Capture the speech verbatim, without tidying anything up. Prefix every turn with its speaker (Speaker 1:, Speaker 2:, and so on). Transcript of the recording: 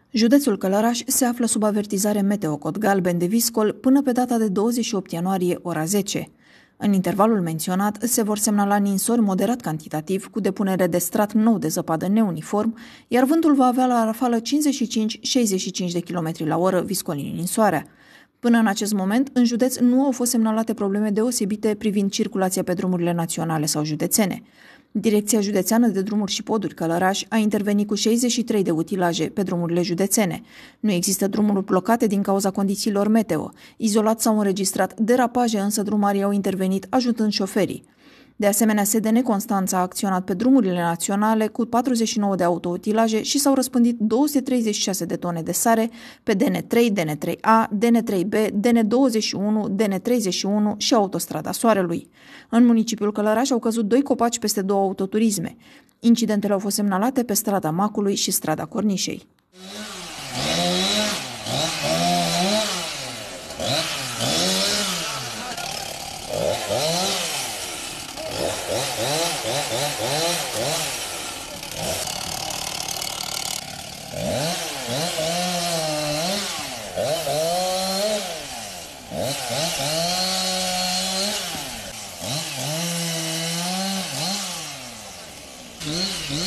Speaker 1: Județul Călăraș se află sub avertizare meteo cod galben de viscol până pe data de douăzeci și opt ianuarie, ora zece. În intervalul menționat se vor semnala ninsori moderat cantitativ, cu depunere de strat nou de zăpadă neuniform, iar vântul va avea la rafală cincizeci și cinci - șaizeci și cinci de kilometri la oră, viscolind ninsoarea. Până în acest moment, în județ nu au fost semnalate probleme deosebite privind circulația pe drumurile naționale sau județene. Direcția Județeană de Drumuri și Poduri Călăraș a intervenit cu șaizeci și trei de utilaje pe drumurile județene. Nu există drumuri blocate din cauza condițiilor meteo. Izolat s-au înregistrat derapaje, însă drumarii au intervenit ajutând șoferii. De asemenea, S D N Constanța a acționat pe drumurile naționale cu patruzeci și nouă de autoutilaje și s-au răspândit două sute treizeci și șase de tone de sare pe D N trei, D N trei A, D N trei B, D N douăzeci și unu, D N treizeci și unu și Autostrada Soarelui. În municipiul Călăraș au căzut doi copaci peste două autoturisme. Incidentele au fost semnalate pe strada Macului și strada Cornișei.
Speaker 2: Mm-hmm.